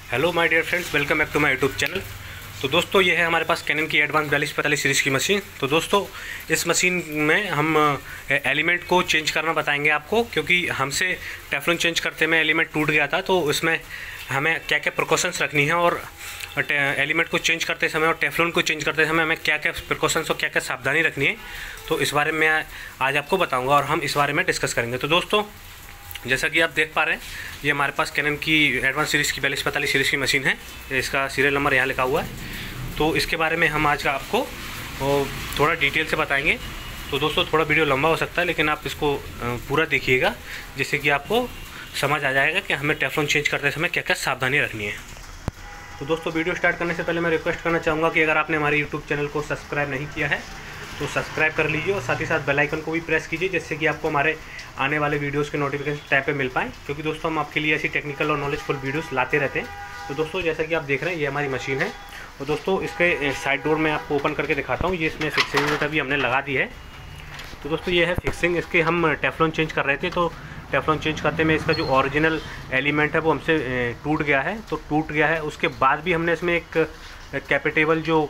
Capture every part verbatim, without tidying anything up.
Hello my dear friends, welcome back to my YouTube channel. तो दोस्तों, ये है हमारे पास कैनन की एडवांस बयालीस पैंतालीस सीरीज़ की मशीन। तो दोस्तों, इस मशीन में हम एलिमेंट को चेंज करना बताएंगे आपको, क्योंकि हमसे टेफ्लॉन चेंज करते में एलिमेंट टूट गया था। तो इसमें हमें क्या क्या प्रिकॉशंस रखनी है और एलिमेंट को चेंज करते समय और टेफ्लॉन को चेंज करते समय हमें क्या क्या प्रिकॉशंस और क्या क्या सावधानी रखनी है, तो इस बारे में आज आपको बताऊँगा और हम इस बारे में डिस्कस करेंगे। तो दोस्तों, जैसा कि आप देख पा रहे हैं, ये हमारे पास कैनन की एडवांस सीरीज़ की बयालीस पैंतालीस सीरीज़ की मशीन है। इसका सीरियल नंबर यहाँ लिखा हुआ है। तो इसके बारे में हम आज का आपको थोड़ा डिटेल से बताएंगे। तो दोस्तों, थोड़ा वीडियो लंबा हो सकता है, लेकिन आप इसको पूरा देखिएगा, जिससे कि आपको समझ आ जाएगा कि हमें टेफ्लॉन चेंज करते समय क्या क्या सावधानी रखनी है। तो दोस्तों, वीडियो स्टार्ट करने से पहले मैं रिक्वेस्ट करना चाहूँगा कि अगर आपने हमारे यूट्यूब चैनल को सब्सक्राइब नहीं किया है तो सब्सक्राइब कर लीजिए और साथ ही साथ बेल आइकन को भी प्रेस कीजिए, जिससे कि आपको हमारे आने वाले वीडियोस के नोटिफिकेशन टाइम पे मिल पाएँ, क्योंकि दोस्तों हम आपके लिए ऐसी टेक्निकल और नॉलेजफुल वीडियोस लाते रहते हैं। तो दोस्तों, जैसा कि आप देख रहे हैं, ये हमारी मशीन है। और दोस्तों, इसके साइड डोर में आपको ओपन करके दिखाता हूँ। ये इसमें फिक्सिंग यूनिट अभी हमने लगा दी है। तो दोस्तों, ये है फिक्सिंग। इसके हम टेफ्लॉन चेंज कर रहे थे, तो टेफ्लॉन चेंज करते में इसका जो ओरिजिनल एलिमेंट है वो हमसे टूट गया है। तो टूट गया है, उसके बाद भी हमने इसमें एक कैपेटेबल जो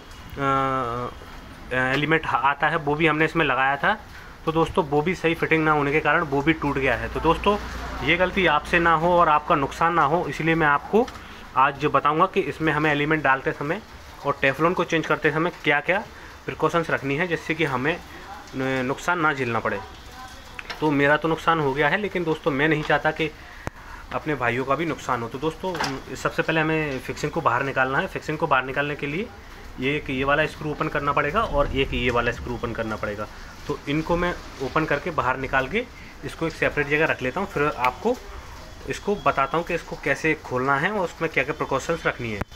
एलिमेंट आता है वो भी हमने इसमें लगाया था। तो दोस्तों, वो भी सही फिटिंग ना होने के कारण वो भी टूट गया है। तो दोस्तों, ये गलती आपसे ना हो और आपका नुकसान ना हो, इसलिए मैं आपको आज जो बताऊंगा कि इसमें हमें एलिमेंट डालते समय और टेफ्लॉन को चेंज करते समय क्या क्या प्रिकॉशंस रखनी है, जिससे कि हमें नुकसान ना झेलना पड़े। तो मेरा तो नुकसान हो गया है, लेकिन दोस्तों मैं नहीं चाहता कि अपने भाइयों का भी नुकसान हो। तो दोस्तों, सबसे पहले हमें फिक्सिंग को बाहर निकालना है। फिक्सिंग को बाहर निकालने के लिए ये एक ये वाला स्क्रू ओपन करना पड़ेगा और एक ये वाला स्क्रू ओपन करना पड़ेगा। तो इनको मैं ओपन करके बाहर निकाल के इसको एक सेपरेट जगह रख लेता हूँ, फिर आपको इसको बताता हूँ कि इसको कैसे खोलना है और उसमें क्या क्या प्रिकॉशंस रखनी है।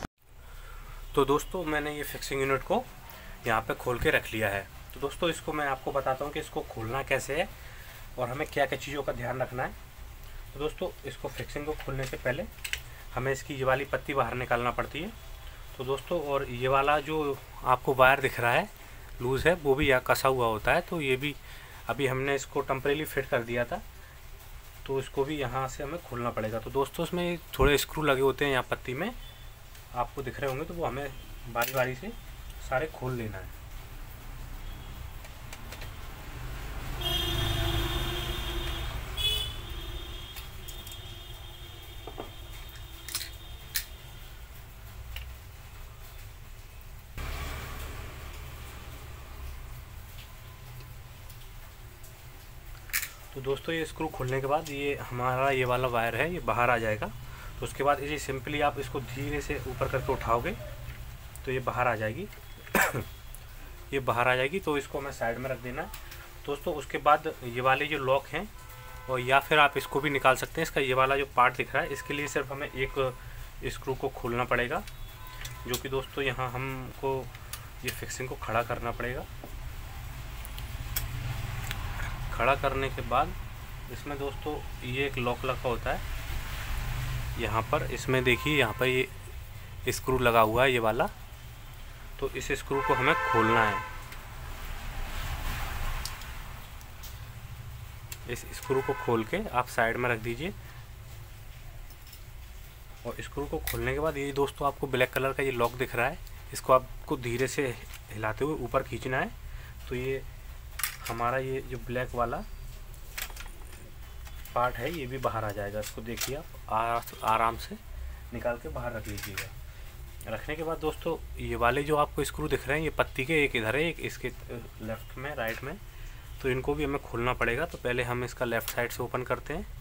तो दोस्तों, मैंने ये फिक्सिंग यूनिट को यहाँ पे खोल के रख लिया है। तो दोस्तों, इसको मैं आपको बताता हूँ कि इसको खोलना कैसे है और हमें क्या क्या चीज़ों का ध्यान रखना है। तो दोस्तों, इसको फिक्सिंग को खोलने से पहले हमें इसकी ये वाली पत्ती बाहर निकालना पड़ती है। तो दोस्तों, और ये वाला जो आपको वायर दिख रहा है लूज़ है, वो भी यहाँ कसा हुआ होता है। तो ये भी अभी हमने इसको टेम्परेरी फिट कर दिया था, तो इसको भी यहाँ से हमें खोलना पड़ेगा। तो दोस्तों, इसमें थोड़े स्क्रू लगे होते हैं यहाँ पत्ती में, आपको दिख रहे होंगे। तो वो हमें बारी बारी से सारे खोल लेना है। तो दोस्तों, ये स्क्रू खोलने के बाद ये हमारा ये वाला वायर है, ये बाहर आ जाएगा। तो उसके बाद ये सिंपली आप इसको धीरे से ऊपर करके उठाओगे तो ये बाहर आ जाएगी। ये बाहर आ जाएगी, तो इसको हमें साइड में रख देना है दोस्तों। उसके बाद ये वाले जो लॉक हैं, और या फिर आप इसको भी निकाल सकते हैं। इसका ये वाला जो पार्ट दिख रहा है, इसके लिए सिर्फ हमें एक स्क्रू को खोलना पड़ेगा, जो कि दोस्तों यहाँ हमको ये फिक्सिंग को खड़ा करना पड़ेगा। खड़ा करने के बाद इसमें दोस्तों ये एक लॉक लगा होता है यहाँ पर। इसमें देखिए, यहाँ पर ये स्क्रू लगा हुआ है, ये वाला। तो इस स्क्रू को हमें खोलना है। इस स्क्रू को खोल के आप साइड में रख दीजिए। और स्क्रू को खोलने के बाद ये दोस्तों आपको ब्लैक कलर का ये लॉक दिख रहा है, इसको आपको धीरे से हिलाते हुए ऊपर खींचना है। तो ये हमारा ये जो ब्लैक वाला पार्ट है, ये भी बाहर आ जाएगा। इसको देखिए, आप आराम से निकाल के बाहर रख लीजिएगा। रखने के बाद दोस्तों, ये वाले जो आपको स्क्रू दिख रहे हैं, ये पत्ती के एक इधर है, एक इसके लेफ़्ट में, राइट में। तो इनको भी हमें खोलना पड़ेगा। तो पहले हम इसका लेफ़्ट साइड से ओपन करते हैं।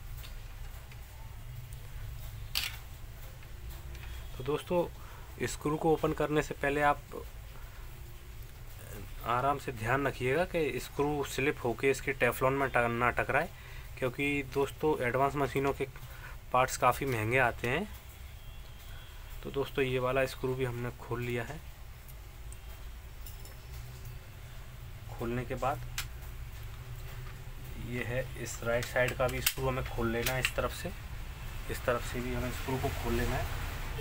तो दोस्तों, स्क्रू को ओपन करने से पहले आप आराम से ध्यान रखिएगा कि स्क्रू स्लिप होके इसके टेफ्लॉन में ना टकराए, क्योंकि दोस्तों एडवांस मशीनों के पार्ट्स काफ़ी महंगे आते हैं। तो दोस्तों, ये वाला स्क्रू भी हमने खोल लिया है। खोलने के बाद ये है, इस राइट साइड का भी स्क्रू हमें खोल लेना है। इस तरफ से इस तरफ से भी हमें स्क्रू को खोल लेना है।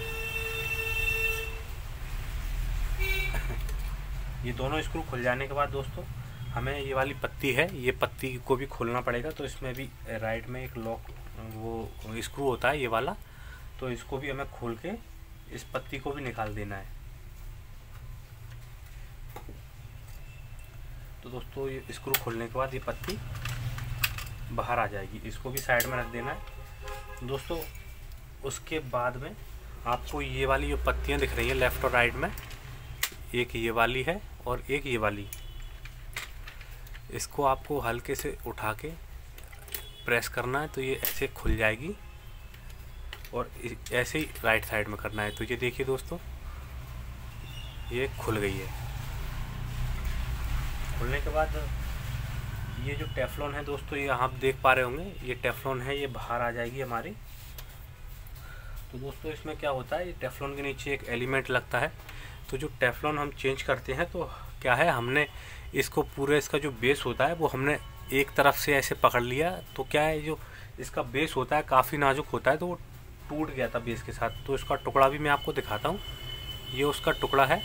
ये दोनों स्क्रू खुल जाने के बाद दोस्तों, हमें ये वाली पत्ती है, ये पत्ती को भी खोलना पड़ेगा। तो इसमें भी राइट में एक लॉक वो स्क्रू होता है, ये वाला तो इसको भी हमें खोल के इस पत्ती को भी निकाल देना है। तो दोस्तों ये स्क्रू खोलने के बाद ये पत्ती बाहर आ जाएगी, इसको भी साइड में रख देना है दोस्तों। उसके बाद में आपको ये वाली जो पत्तियां दिख रही है लेफ़्ट और राइट में, एक ये वाली है और एक ये वाली, इसको आपको हल्के से उठा के प्रेस करना है तो ये ऐसे खुल जाएगी, और ऐसे ही राइट साइड में करना है। तो ये देखिए दोस्तों, ये खुल गई है। खुलने के बाद ये जो टेफ्लॉन है दोस्तों, ये आप देख पा रहे होंगे, ये टेफ्लॉन है, ये बाहर आ जाएगी हमारी। तो दोस्तों इसमें क्या होता है, ये टेफ्लॉन के नीचे एक एलिमेंट लगता है। तो जो टेफ्लॉन हम चेंज करते हैं तो क्या है, हमने इसको पूरे इसका जो बेस होता है वो हमने एक तरफ से ऐसे पकड़ लिया, तो क्या है जो इसका बेस होता है काफ़ी नाजुक होता है, तो वो टूट गया था बेस के साथ। तो इसका टुकड़ा भी मैं आपको दिखाता हूँ, ये उसका टुकड़ा है।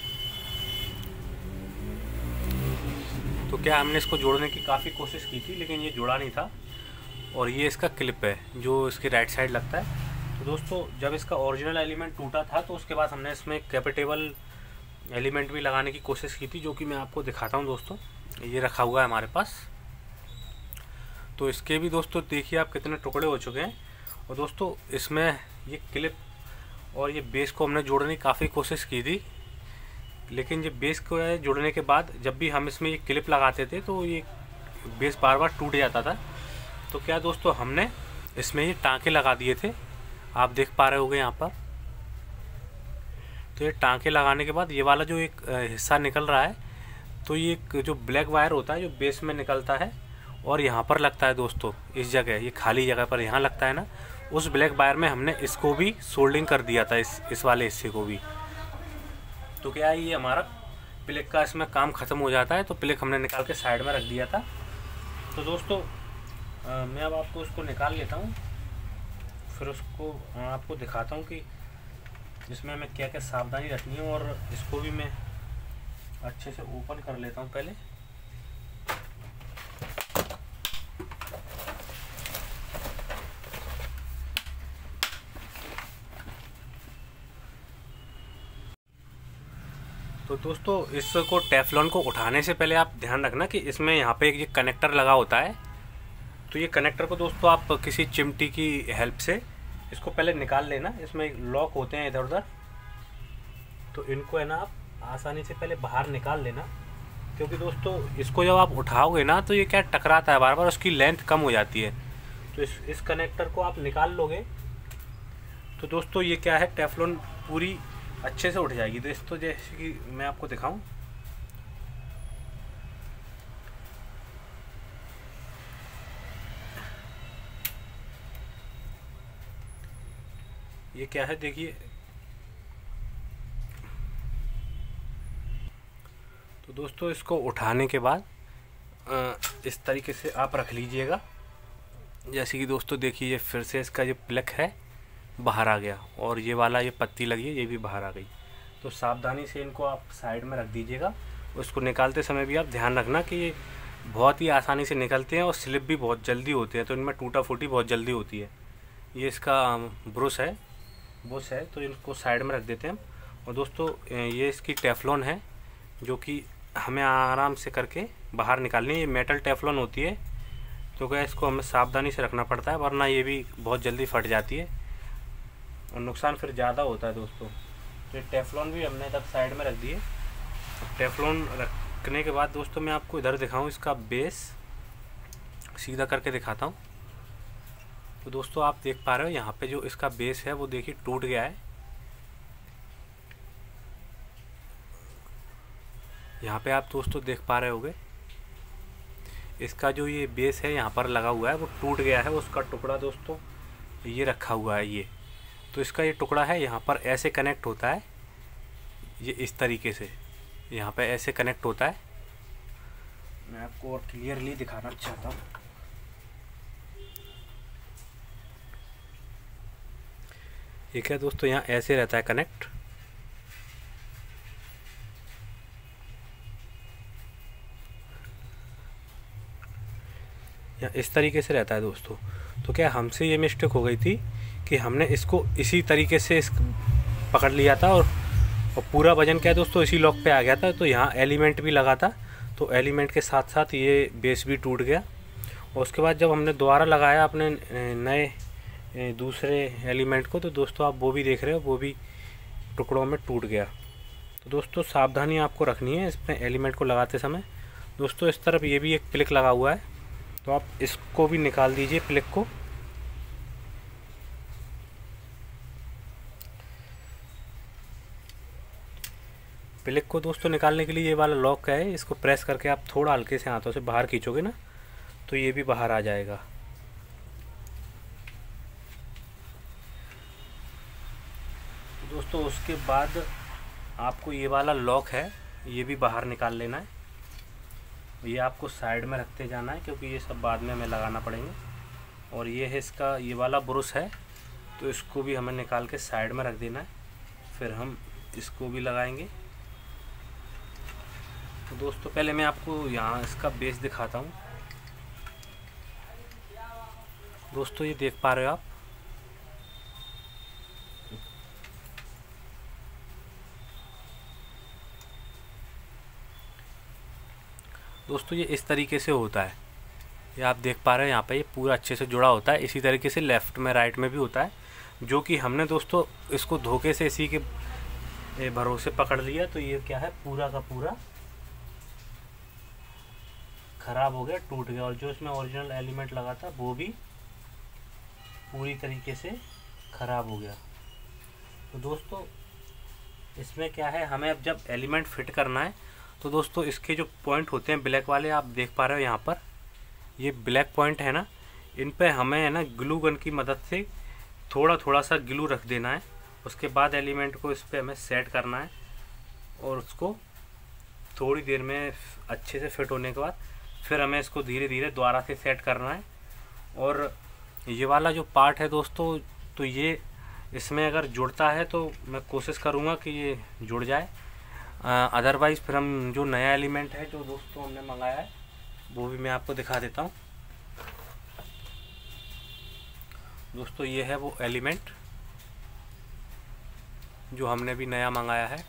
तो क्या हमने इसको जोड़ने की काफ़ी कोशिश की थी लेकिन ये जुड़ा नहीं था। और ये इसका क्लिप है जो इसके राइट साइड लगता है। तो दोस्तों जब इसका ओरिजिनल एलिमेंट टूटा था तो उसके बाद हमने इसमें कैपेटेबल एलिमेंट भी लगाने की कोशिश की थी, जो कि मैं आपको दिखाता हूँ दोस्तों। ये रखा हुआ है हमारे पास। तो इसके भी दोस्तों देखिए आप कितने टुकड़े हो चुके हैं। और दोस्तों इसमें ये क्लिप और ये बेस को हमने जोड़ने की काफ़ी कोशिश की थी, लेकिन ये बेस को जोड़ने के बाद जब भी हम इसमें ये क्लिप लगाते थे तो ये बेस बार बार टूट जाता था। तो क्या दोस्तों हमने इसमें ये टाँके लगा दिए थे, आप देख पा रहे होंगे यहाँ पर। तो ये टाँके लगाने के बाद ये वाला जो एक हिस्सा निकल रहा है, तो ये एक जो ब्लैक वायर होता है जो बेस में निकलता है और यहाँ पर लगता है दोस्तों, इस जगह, ये खाली जगह पर यहाँ लगता है ना, उस ब्लैक वायर में हमने इसको भी सोल्डिंग कर दिया था, इस इस वाले हिस्से को भी। तो क्या है, ये हमारा प्लेग का इसमें काम ख़त्म हो जाता है। तो प्लेग हमने निकाल के साइड में रख दिया था। तो दोस्तों आ, मैं अब आपको उसको निकाल लेता हूँ, फिर उसको आपको दिखाता हूँ कि इसमें हमें क्या क्या सावधानी रखनी है। और इसको भी मैं अच्छे से ओपन कर लेता हूँ पहले। तो दोस्तों इसको टेफ्लॉन को उठाने से पहले आप ध्यान रखना कि इसमें यहाँ पे एक ये कनेक्टर लगा होता है। तो ये कनेक्टर को दोस्तों आप किसी चिमटी की हेल्प से इसको पहले निकाल लेना। इसमें लॉक होते हैं इधर उधर, तो इनको है ना आप आसानी से पहले बाहर निकाल लेना, क्योंकि दोस्तों इसको जब आप उठाओगे ना तो ये क्या टकराता है बार बार, उसकी लेंथ कम हो जाती है। तो इस इस कनेक्टर को आप निकाल लोगे तो दोस्तों ये क्या है, टेफ्लॉन पूरी अच्छे से उठ जाएगी। तो इस तो जैसे कि मैं आपको दिखाऊं, ये क्या है देखिए। तो दोस्तों इसको उठाने के बाद इस तरीके से आप रख लीजिएगा। जैसे कि दोस्तों देखिए, ये फिर से इसका जो प्लग है बाहर आ गया, और ये वाला ये पत्ती लगी है ये भी बाहर आ गई। तो सावधानी से इनको आप साइड में रख दीजिएगा। उसको निकालते समय भी आप ध्यान रखना कि ये बहुत ही आसानी से निकलते हैं और स्लिप भी बहुत जल्दी होते हैं, तो इनमें टूटा फूटी बहुत जल्दी होती है। ये इसका ब्रश है बुश है तो इनको साइड में रख देते हैं। और दोस्तों ये इसकी टेफ्लॉन है जो कि हमें आराम से करके बाहर निकालनी है। ये मेटल टेफ्लॉन होती है, तो क्या इसको हमें सावधानी से रखना पड़ता है, वरना ये भी बहुत जल्दी फट जाती है और नुकसान फिर ज़्यादा होता है दोस्तों। तो ये टेफ्लॉन भी हमने तब साइड में रख दिए। टेफ्लॉन रखने के बाद दोस्तों मैं आपको इधर दिखाऊं, इसका बेस सीधा करके दिखाता हूं। तो दोस्तों आप देख पा रहे हो यहाँ पे जो इसका बेस है वो देखिए टूट गया है। यहाँ पे आप दोस्तों देख पा रहे होगे, इसका जो ये बेस है यहाँ पर लगा हुआ है वो टूट गया है। उसका टुकड़ा दोस्तों ये रखा हुआ है ये, तो इसका ये टुकड़ा है यहाँ पर ऐसे कनेक्ट होता है, ये इस तरीके से यहाँ पे ऐसे कनेक्ट होता है। मैं आपको और क्लियरली दिखाना चाहता हूँ। ये क्या दोस्तों यहाँ ऐसे रहता है कनेक्ट, या इस तरीके से रहता है दोस्तों। तो क्या हमसे ये मिस्टेक हो गई थी कि हमने इसको इसी तरीके से इस पकड़ लिया था और, और पूरा वजन क्या है दोस्तों इसी लॉक पे आ गया था। तो यहाँ एलिमेंट भी लगा था, तो एलिमेंट के साथ साथ ये बेस भी टूट गया। और उसके बाद जब हमने दोबारा लगाया अपने नए दूसरे एलिमेंट को, तो दोस्तों आप वो भी देख रहे हो, वो भी टुकड़ों में टूट गया। तो दोस्तों सावधानी आपको रखनी है इसमें एलिमेंट को लगाते समय। दोस्तों इस तरफ ये भी एक प्लिक लगा हुआ है, तो आप इसको भी निकाल दीजिए प्लिक को। प्लिक को दोस्तों निकालने के लिए ये वाला लॉक है, इसको प्रेस करके आप थोड़ा हल्के से हाथों से बाहर खींचोगे ना, तो ये भी बाहर आ जाएगा। दोस्तों उसके बाद आपको ये वाला लॉक है, ये भी बाहर निकाल लेना है। ये आपको साइड में रखते जाना है, क्योंकि ये सब बाद में हमें लगाना पड़ेंगे। और ये है इसका ये वाला ब्रुश है, तो इसको भी हमें निकाल के साइड में रख देना है, फिर हम इसको भी लगाएंगे। तो दोस्तों पहले मैं आपको यहाँ इसका बेस दिखाता हूँ। दोस्तों ये देख पा रहे हो आप, दोस्तों ये इस तरीके से होता है। ये आप देख पा रहे हैं यहाँ पे, ये पूरा अच्छे से जुड़ा होता है। इसी तरीके से लेफ़्ट में राइट में भी होता है, जो कि हमने दोस्तों इसको धोखे से इसी के भरोसे पकड़ लिया, तो ये क्या है पूरा का पूरा ख़राब हो गया, टूट गया। और जो इसमें ओरिजिनल एलिमेंट लगा था वो भी पूरी तरीके से ख़राब हो गया। तो दोस्तों इसमें क्या है, हमें अब जब एलिमेंट फिट करना है, तो दोस्तों इसके जो पॉइंट होते हैं ब्लैक वाले, आप देख पा रहे हो यहाँ पर ये ब्लैक पॉइंट है ना, इन पे हमें है ना ग्लू गन की मदद से थोड़ा थोड़ा सा ग्लू रख देना है। उसके बाद एलिमेंट को इस पे हमें सेट करना है, और उसको थोड़ी देर में अच्छे से फिट होने के बाद फिर हमें इसको धीरे धीरे दोबारा से सेट करना है। और ये वाला जो पार्ट है दोस्तों, तो ये इसमें अगर जुड़ता है तो मैं कोशिश करूँगा कि ये जुड़ जाए, अदरवाइज़ फिर हम जो नया एलिमेंट है जो दोस्तों हमने मंगाया है वो भी मैं आपको दिखा देता हूँ। दोस्तों ये है वो एलिमेंट जो हमने भी नया मंगाया है।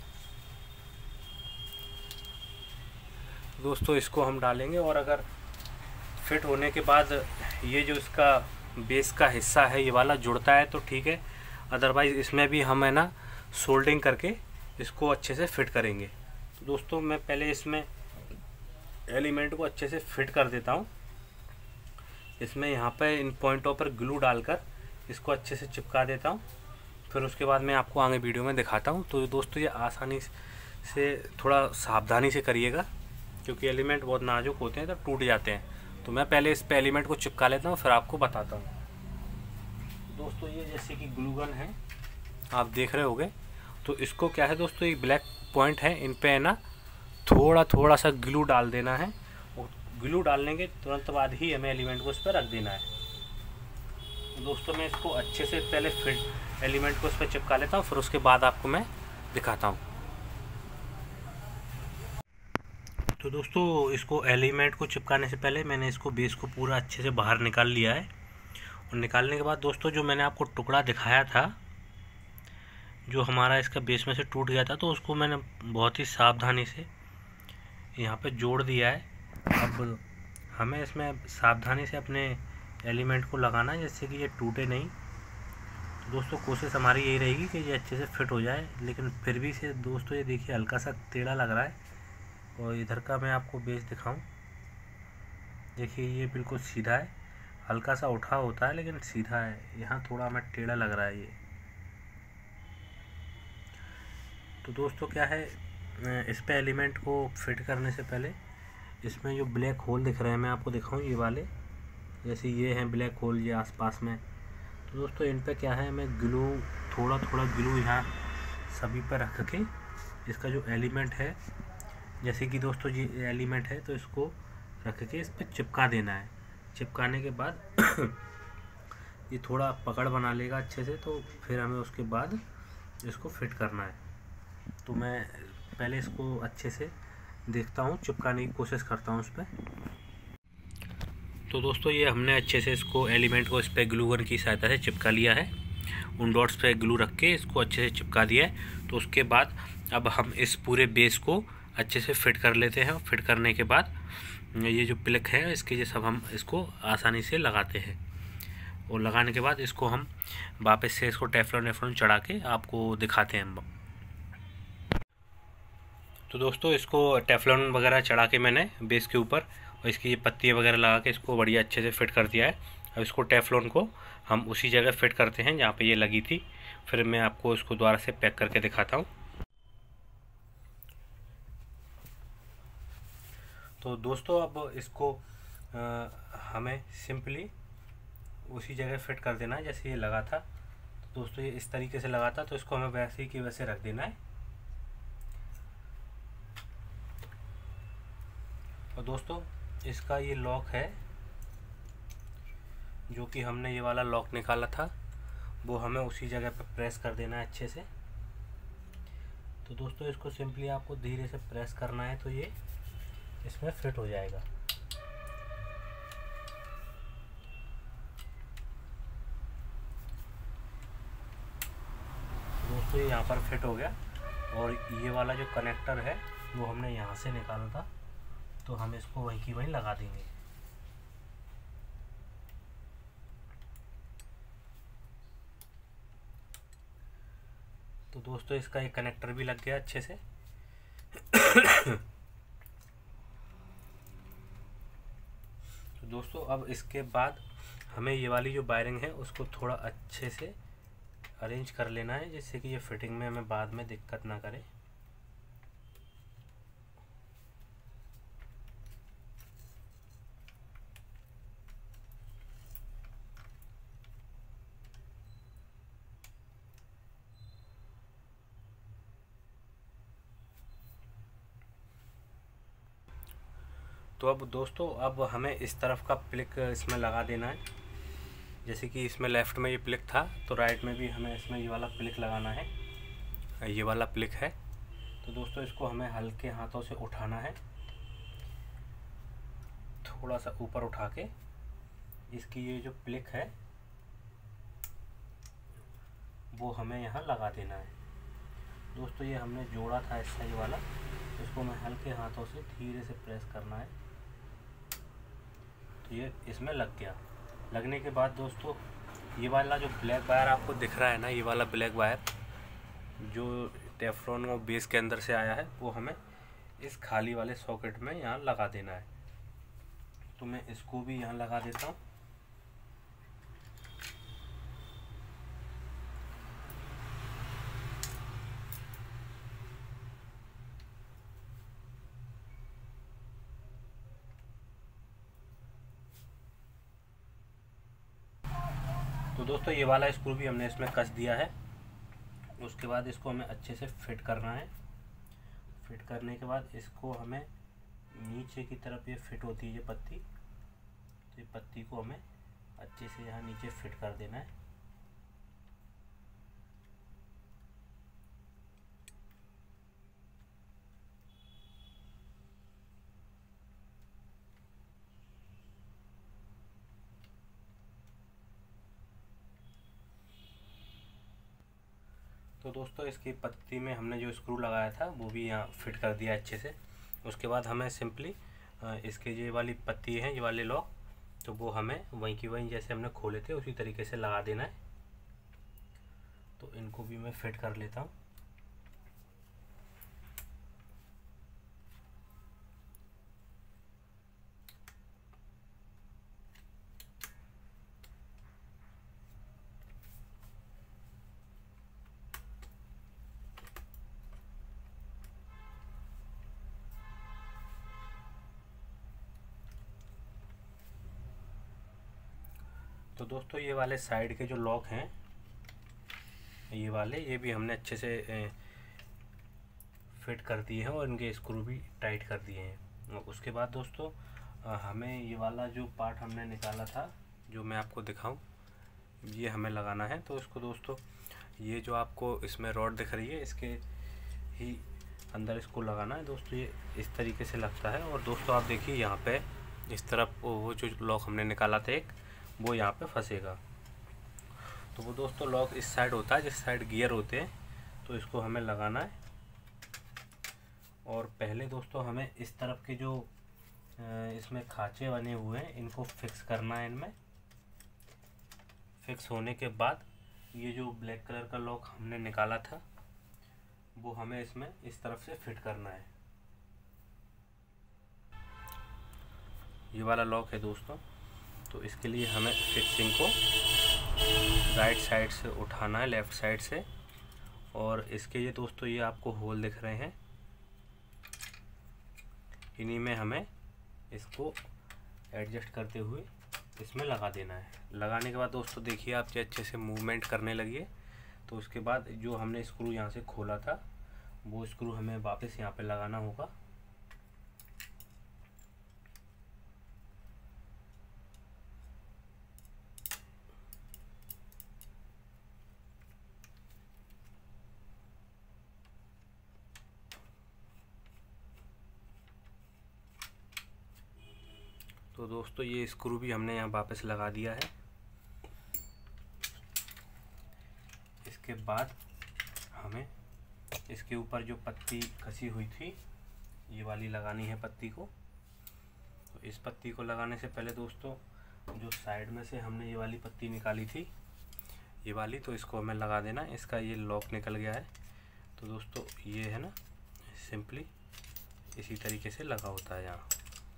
दोस्तों इसको हम डालेंगे, और अगर फिट होने के बाद ये जो इसका बेस का हिस्सा है ये वाला जुड़ता है तो ठीक है, अदरवाइज़ इसमें भी हम है ना सोल्डिंग करके इसको अच्छे से फिट करेंगे। तो दोस्तों मैं पहले इसमें एलिमेंट को अच्छे से फिट कर देता हूँ। इसमें यहाँ पे इन पॉइंटों पर ग्लू डालकर इसको अच्छे से चिपका देता हूँ, फिर उसके बाद मैं आपको आगे वीडियो में दिखाता हूँ। तो दोस्तों ये आसानी से थोड़ा सावधानी से करिएगा, क्योंकि एलिमेंट बहुत नाजुक होते हैं तो टूट जाते हैं। तो मैं पहले इस पे एलिमेंट को चिपका लेता हूँ, फिर आपको बताता हूँ। दोस्तों ये जैसे कि ग्लू गन है, आप देख रहे होंगे, तो इसको क्या है दोस्तों, ये ब्लैक पॉइंट है, इन पे है ना थोड़ा थोड़ा सा ग्लू डाल देना है, और ग्लू डालने के तुरंत बाद ही हमें एलिमेंट को इस पर रख देना है। तो दोस्तों मैं इसको अच्छे से पहले फिट एलिमेंट को इस पर चिपका लेता हूँ, फिर उसके बाद आपको मैं दिखाता हूँ। तो दोस्तों इसको एलिमेंट को चिपकाने से पहले मैंने इसको बेस को पूरा अच्छे से बाहर निकाल लिया है। और निकालने के बाद दोस्तों जो मैंने आपको टुकड़ा दिखाया था जो हमारा इसका बेस में से टूट गया था, तो उसको मैंने बहुत ही सावधानी से यहाँ पे जोड़ दिया है। अब हमें इसमें सावधानी से अपने एलिमेंट को लगाना है जिससे कि ये टूटे नहीं। तो दोस्तों कोशिश हमारी यही रहेगी कि ये अच्छे से फिट हो जाए, लेकिन फिर भी से दोस्तों ये देखिए हल्का सा टेढ़ा लग रहा है। और इधर का मैं आपको बेस दिखाऊं, देखिए ये बिल्कुल सीधा है, हल्का सा उठा होता है लेकिन सीधा है, यहाँ थोड़ा हमें टेढ़ा लग रहा है ये। तो दोस्तों क्या है, इस पे एलिमेंट को फिट करने से पहले इसमें जो ब्लैक होल दिख रहे हैं मैं आपको दिखाऊं, ये वाले जैसे ये हैं ब्लैक होल ये आसपास में। तो दोस्तों इन पे क्या है, मैं ग्लू थोड़ा थोड़ा ग्लू यहाँ सभी पर रख के इसका जो एलिमेंट है, जैसे कि दोस्तों ये एलिमेंट है, तो इसको रख के इस पर चिपका देना है। चिपकाने के बाद ये थोड़ा पकड़ बना लेगा अच्छे से, तो फिर हमें उसके बाद इसको फिट करना है। तो मैं पहले इसको अच्छे से देखता हूँ, चिपकाने की कोशिश करता हूँ उस पर। तो दोस्तों ये हमने अच्छे से इसको एलिमेंट को इस पर ग्लू गन की सहायता से चिपका लिया है। उन डॉट्स पे ग्लू रख के इसको अच्छे से चिपका दिया है। तो उसके बाद अब हम इस पूरे बेस को अच्छे से फिट कर लेते हैं। फिट करने के बाद ये जो प्लग है इसके ये सब हम इसको आसानी से लगाते हैं, और लगाने के बाद इसको हम वापस से इसको टेफ्लॉन वेफ्लॉन चढ़ा के आपको दिखाते हैं हम। तो दोस्तों इसको टेफ्लॉन वगैरह चढ़ा के मैंने बेस के ऊपर और इसकी ये पत्तियाँ वगैरह लगा के इसको बढ़िया अच्छे से फिट कर दिया है। अब इसको टेफ्लॉन को हम उसी जगह फिट करते हैं जहाँ पे ये लगी थी। फिर मैं आपको इसको दोबारा से पैक करके दिखाता हूँ। तो दोस्तों अब इसको आ, हमें सिंपली उसी जगह फिट कर देना है जैसे ये लगा था। तो दोस्तों ये इस तरीके से लगा था, तो इसको हमें वैसे ही कि वैसे रख देना है। और दोस्तों इसका ये लॉक है जो कि हमने ये वाला लॉक निकाला था, वो हमें उसी जगह पर प्रेस कर देना है अच्छे से। तो दोस्तों इसको सिंपली आपको धीरे से प्रेस करना है तो ये इसमें फिट हो जाएगा। दोस्तों ये यहाँ पर फिट हो गया, और ये वाला जो कनेक्टर है वो हमने यहाँ से निकाला था, तो हम इसको वहीं की वहीं लगा देंगे। तो दोस्तों इसका एक कनेक्टर भी लग गया अच्छे से। तो दोस्तों अब इसके बाद हमें ये वाली जो वायरिंग है उसको थोड़ा अच्छे से अरेंज कर लेना है, जिससे कि ये फिटिंग में हमें बाद में दिक्कत ना करे। तो अब दोस्तों अब हमें इस तरफ का प्लिक इसमें लगा देना है। जैसे कि इसमें लेफ़्ट में ये प्लिक था, तो राइट में भी हमें इसमें ये वाला प्लिक लगाना है। ये वाला प्लिक है। तो दोस्तों इसको हमें हल्के हाथों से उठाना है, थोड़ा सा ऊपर उठा के इसकी ये जो प्लिक है वो हमें यहाँ लगा देना है। दोस्तों ये हमने जोड़ा था इस साइड वाला, इसको हमें हल्के हाथों से धीरे से प्रेस करना है। तो ये इसमें लग गया। लगने के बाद दोस्तों ये वाला जो ब्लैक वायर आपको दिख रहा है ना, ये वाला ब्लैक वायर जो टेफ्लॉन और बेस के अंदर से आया है, वो हमें इस खाली वाले सॉकेट में यहाँ लगा देना है। तो मैं इसको भी यहाँ लगा देता हूँ। तो दोस्तों ये वाला स्क्रू भी हमने इसमें कस दिया है। उसके बाद इसको हमें अच्छे से फिट करना है। फिट करने के बाद इसको हमें नीचे की तरफ ये फिट होती है ये पत्ती, तो ये पत्ती को हमें अच्छे से यहाँ नीचे फिट कर देना है। तो दोस्तों इसकी पत्ती में हमने जो स्क्रू लगाया था वो भी यहाँ फिट कर दिया अच्छे से। उसके बाद हमें सिंपली इसके ये वाली पत्ती है, ये वाले लॉक, तो वो हमें वहीं की वहीं जैसे हमने खोले थे उसी तरीके से लगा देना है। तो इनको भी मैं फिट कर लेता हूँ। तो दोस्तों ये वाले साइड के जो लॉक हैं, ये वाले, ये भी हमने अच्छे से फिट कर दिए हैं और इनके स्क्रू भी टाइट कर दिए हैं। उसके बाद दोस्तों हमें ये वाला जो पार्ट हमने निकाला था, जो मैं आपको दिखाऊं, ये हमें लगाना है। तो इसको दोस्तों ये जो आपको इसमें रॉड दिख रही है, इसके ही अंदर इसको लगाना है। दोस्तों ये इस तरीके से लगता है। और दोस्तों आप देखिए यहाँ पे इस तरफ वो जो लॉक हमने निकाला था एक, वो यहाँ पे फंसेगा। तो वो दोस्तों लॉक इस साइड होता है, जिस साइड गियर होते हैं, तो इसको हमें लगाना है। और पहले दोस्तों हमें इस तरफ के जो इसमें खांचे बने हुए हैं इनको फिक्स करना है। इनमें फिक्स होने के बाद ये जो ब्लैक कलर का लॉक हमने निकाला था वो हमें इसमें इस तरफ से फिट करना है। ये वाला लॉक है दोस्तों, तो इसके लिए हमें फिक्सिंग को राइट साइड से उठाना है, लेफ़्ट साइड से। और इसके ये दोस्तों ये आपको होल दिख रहे हैं, इन्हीं में हमें इसको एडजस्ट करते हुए इसमें लगा देना है। लगाने के बाद दोस्तों देखिए आप जो अच्छे से मूवमेंट करने लगिए। तो उसके बाद जो हमने स्क्रू यहाँ से खोला था वो स्क्रू हमें वापस यहाँ पे लगाना होगा। तो दोस्तों ये स्क्रू भी हमने यहाँ वापस लगा दिया है। इसके बाद हमें इसके ऊपर जो पत्ती कसी हुई थी ये वाली लगानी है पत्ती को। तो इस पत्ती को लगाने से पहले दोस्तों जो साइड में से हमने ये वाली पत्ती निकाली थी, ये वाली, तो इसको हमें लगा देना। इसका ये लॉक निकल गया है। तो दोस्तों ये है ना, सिंपली इसी तरीके से लगा होता है यहाँ।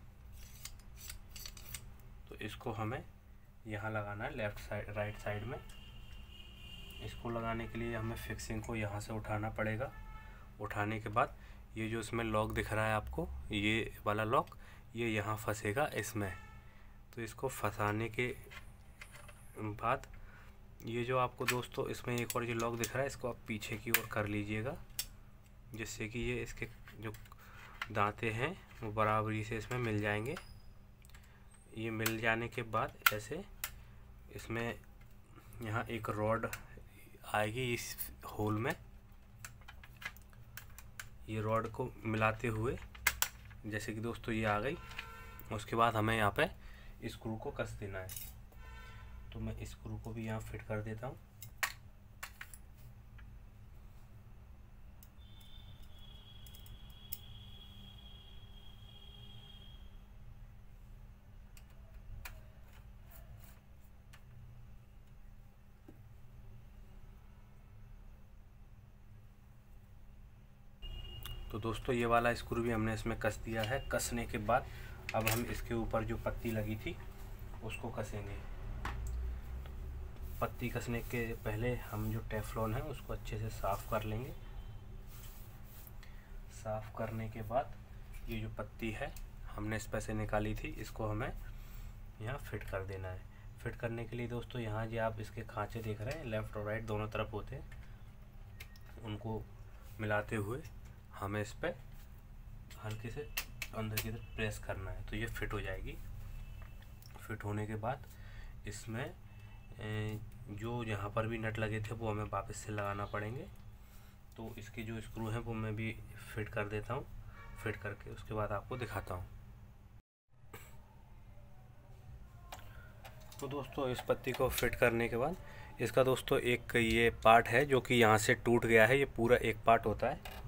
तो इसको हमें यहाँ लगाना है लेफ़्ट साइड, राइट साइड में। इसको लगाने के लिए हमें फिक्सिंग को यहाँ से उठाना पड़ेगा। उठाने के बाद ये जो इसमें लॉक दिख रहा है आपको, ये वाला लॉक, ये यहाँ फंसेगा इसमें। तो इसको फंसाने के बाद ये जो आपको दोस्तों इसमें एक और जो लॉक दिख रहा है इसको आप पीछे की ओर कर लीजिएगा, जिससे कि ये इसके जो दांते हैं वो बराबरी से इसमें मिल जाएंगे। ये मिल जाने के बाद ऐसे इसमें यहाँ एक रॉड आएगी इस होल में। ये रॉड को मिलाते हुए जैसे कि दोस्तों ये आ गई। उसके बाद हमें यहाँ पे स्क्रू को कस देना है। तो मैं स्क्रू को भी यहाँ फिट कर देता हूँ। तो दोस्तों ये वाला स्क्रू भी हमने इसमें कस दिया है। कसने के बाद अब हम इसके ऊपर जो पत्ती लगी थी उसको कसेंगे। पत्ती कसने के पहले हम जो टेफ्लॉन है उसको अच्छे से साफ़ कर लेंगे। साफ़ करने के बाद ये जो पत्ती है हमने इस पर से निकाली थी, इसको हमें यहाँ फिट कर देना है। फिट करने के लिए दोस्तों यहाँ जो आप इसके खांचे देख रहे हैं लेफ़्ट और राइट दोनों तरफ होते हैं, उनको मिलाते हुए हमें इस पर हल्के से अंदर की तरफ प्रेस करना है। तो ये फिट हो जाएगी। फिट होने के बाद इसमें जो यहाँ पर भी नट लगे थे वो हमें वापस से लगाना पड़ेंगे। तो इसके जो स्क्रू हैं वो मैं भी फिट कर देता हूँ। फिट करके उसके बाद आपको दिखाता हूँ। तो दोस्तों इस पत्ती को फिट करने के बाद इसका दोस्तों एक ये पार्ट है जो कि यहाँ से टूट गया है। ये पूरा एक पार्ट होता है।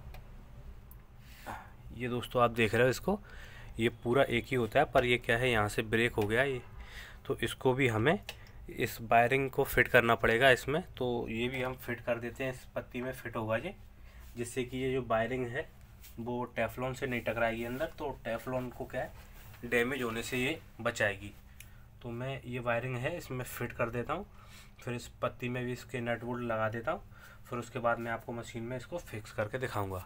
ये दोस्तों आप देख रहे हो इसको, ये पूरा एक ही होता है, पर ये क्या है यहाँ से ब्रेक हो गया ये। तो इसको भी हमें इस वायरिंग को फिट करना पड़ेगा इसमें। तो ये भी हम फिट कर देते हैं। इस पत्ती में फिट होगा ये, जिससे कि ये जो वायरिंग है वो टेफ्लॉन से नहीं टकराएगी अंदर। तो टेफ्लॉन को क्या है डैमेज होने से ये बचाएगी। तो मैं ये वायरिंग है इसमें फिट कर देता हूँ। फिर इस पत्ती में भी इसके नट बोल्ट लगा देता हूँ। फिर उसके बाद मैं आपको मशीन में इसको फिक्स करके दिखाऊँगा।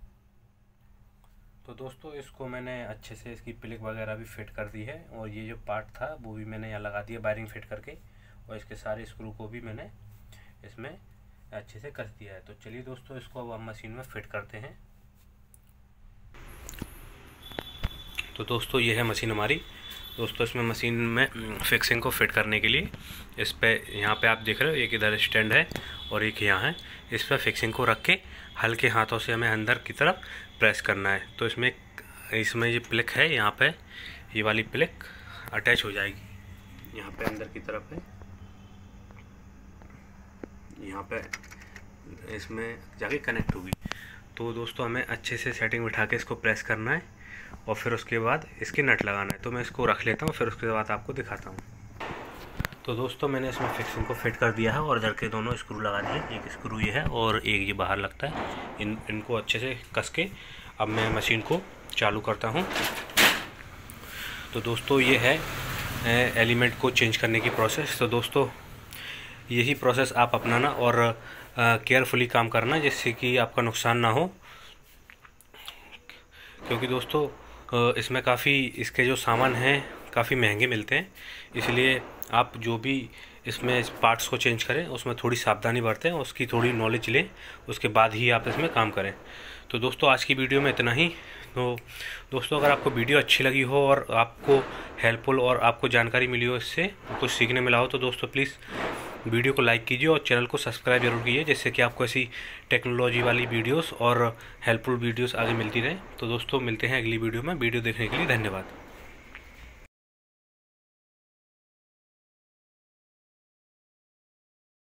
तो दोस्तों इसको मैंने अच्छे से इसकी प्लिक वगैरह भी फिट कर दी है। और ये जो पार्ट था वो भी मैंने यहाँ लगा दिया वायरिंग फिट करके। और इसके सारे स्क्रू को भी मैंने इसमें अच्छे से कस दिया है। तो चलिए दोस्तों इसको अब हम मशीन में फिट करते हैं। तो दोस्तों ये है मशीन हमारी। दोस्तों इसमें मशीन में फिक्सिंग को फिट करने के लिए इस पर यहाँ पे आप देख रहे हो एक इधर स्टैंड है और एक यहाँ है। इस पर फिक्सिंग को रख के हल्के हाथों से हमें अंदर की तरफ प्रेस करना है। तो इसमें इसमें ये प्लिक है, यहाँ पे ये वाली प्लिक अटैच हो जाएगी यहाँ पे अंदर की तरफ है। यहाँ पे इसमें जाके कनेक्ट होगी। तो दोस्तों हमें अच्छे से सेटिंग बिठा के इसको प्रेस करना है और फिर उसके बाद इसके नट लगाना है। तो मैं इसको रख लेता हूँ, फिर उसके बाद आपको दिखाता हूँ। तो दोस्तों मैंने इसमें फिक्सिंग को फिट कर दिया है और इधर के दोनों स्क्रू लगा दिए। एक स्क्रू ये है और एक ये बाहर लगता है। इन इनको अच्छे से कस के अब मैं मशीन को चालू करता हूँ। तो दोस्तों ये है एलिमेंट को चेंज करने की प्रोसेस। तो दोस्तों यही प्रोसेस आप अपनाना और केयरफुली काम करना, जिससे कि आपका नुकसान ना हो। क्योंकि दोस्तों इसमें काफ़ी इसके जो सामान हैं काफ़ी महंगे मिलते हैं, इसलिए आप जो भी इसमें इस पार्ट्स को चेंज करें उसमें थोड़ी सावधानी बरतें, उसकी थोड़ी नॉलेज लें, उसके बाद ही आप इसमें काम करें। तो दोस्तों आज की वीडियो में इतना ही। तो दोस्तों अगर आपको वीडियो अच्छी लगी हो और आपको हेल्पफुल और आपको जानकारी मिली हो, इससे कुछ सीखने मिला हो, तो दोस्तों प्लीज़ वीडियो को लाइक कीजिए और चैनल को सब्सक्राइब जरूर कीजिए, जिससे कि आपको ऐसी टेक्नोलॉजी वाली वीडियोस और हेल्पफुल वीडियोस आगे मिलती रहे। तो दोस्तों मिलते हैं अगली वीडियो में। वीडियो देखने के लिए धन्यवाद।